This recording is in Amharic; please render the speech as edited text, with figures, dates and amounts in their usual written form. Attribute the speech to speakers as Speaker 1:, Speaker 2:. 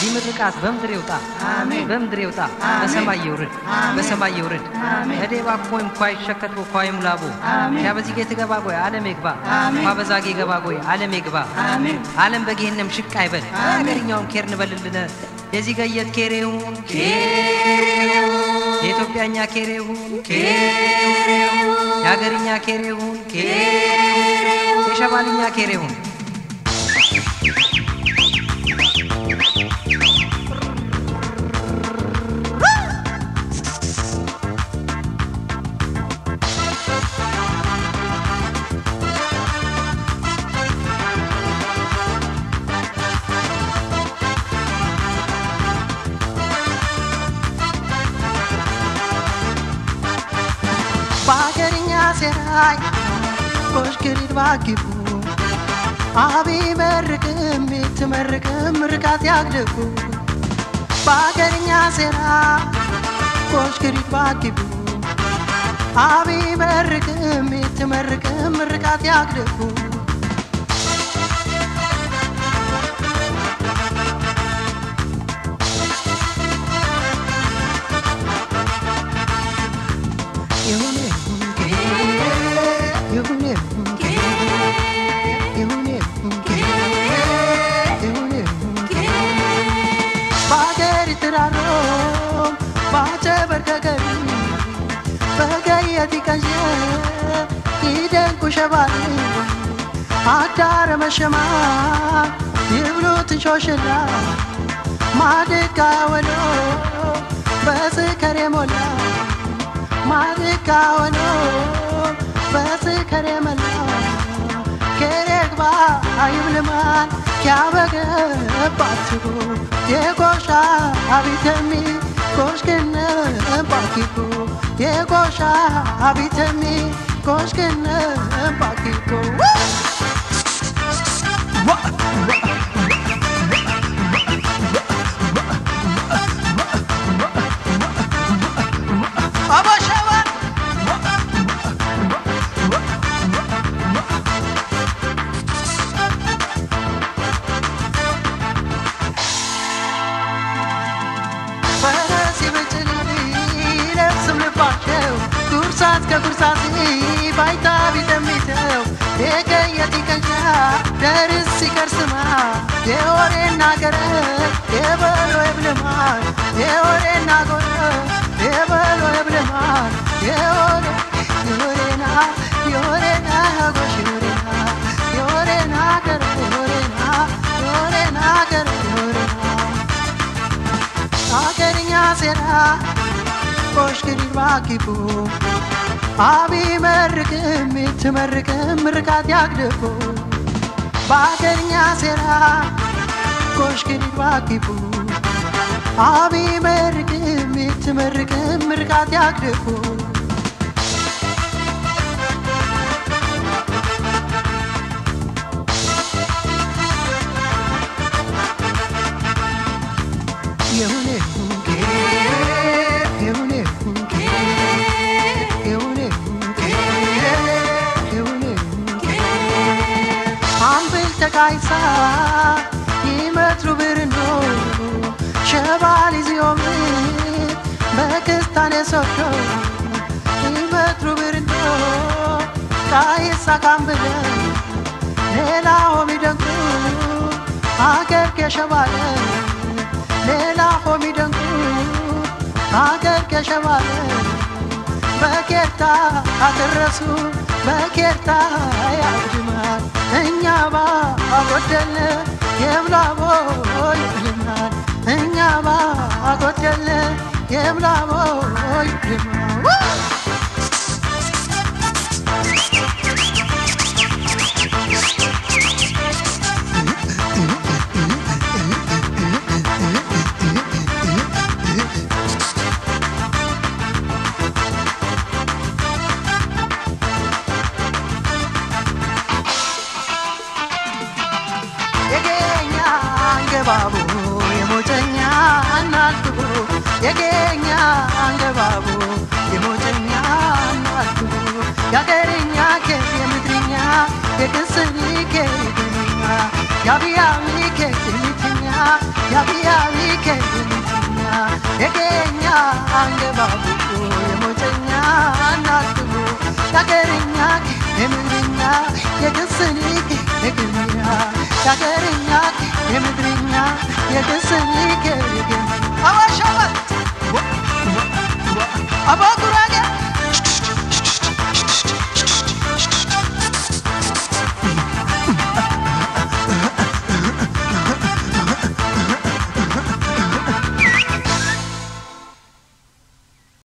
Speaker 1: ዲምርቃት በምድር ይውጣ
Speaker 2: አሜን
Speaker 1: በምድር ይውጣ
Speaker 2: አሜን
Speaker 1: በሰማይ ይውረድ
Speaker 2: አሜን
Speaker 1: በሰማይ ይውረድ
Speaker 2: አሜን
Speaker 1: እዴባ ኮይም ኳይ ሸከት ኮይም ላቦ
Speaker 2: አሜን
Speaker 1: ያበዚህ ጌት ገባ ጎይ ዓለም ይግባ
Speaker 2: አሜን
Speaker 1: ማበዛጌ ገባ ጎይ ዓለም ይግባ
Speaker 2: አሜን
Speaker 1: ዓለም በገህነም ሽቅ አይበል አገርኛውም ኬር ንበልልነ የዚህ ገየት ኬሬውን የኢትዮጵያኛ ኬሬውን የሀገርኛ ኬሬውን የሸባልኛ ኬሬውን
Speaker 3: باكرنيا سراي كوشكريد باكيبو أبي مركم بيتمركم مركات ياقدكو باكرنيا سراي كوشكريد باكيبو أبي مركم بيتمركم مركات ياقدكو شبالي عدار مشما يبلو تشوشلا ما دكا ولو بس كريمولا ما دكا ولو بس كريملا كيرك با يبلمان كابك باتو يغوشا ابيتمي كوشكن باكيكو يغوشا ابيتمي كوشكن باكيكو ابا شباب فرسي بجلي لبسم لباشو كورسات كورساتي بايتا بيتميتو يكيتي كنجا درسي كرسما يورينا غره يبلو يبلمان يورينا غره يبلو يبلمان يورينا غوش يورينا غره يورينا غره አገርኛ ሴራ ኮሽክሪ ባኪቡ አቢ መርቅም ትመርቅም ምርቃት ያግደፉ ባገርኛ ሴራ ኮሽክሪ ባኪቡ አቢ መርቅም ትመርቅም ምርቃት ያግደፉ تكايسا يمترو برنو شبالي زيومي بكستاني سوكو يمترو برنو كايسا كامبلي ليلا هومي دنكو آگر کے شبالي ليلا هومي دنكو آگر کے شبالي بكيرتا أترسو بكيرتا يا جمال إنيابا أقتل يبلابو يبلمان إنيابا أقتل يبلابو يبلمان babu yemochenya anatu yegenya angebabu yemochenya anatu yagerinya ke yemidrinya yekeseni ke yegenya yabiya mi ke yemitinya yabiya የገኛ የአገርኛ የምድርኛ የገሰኒ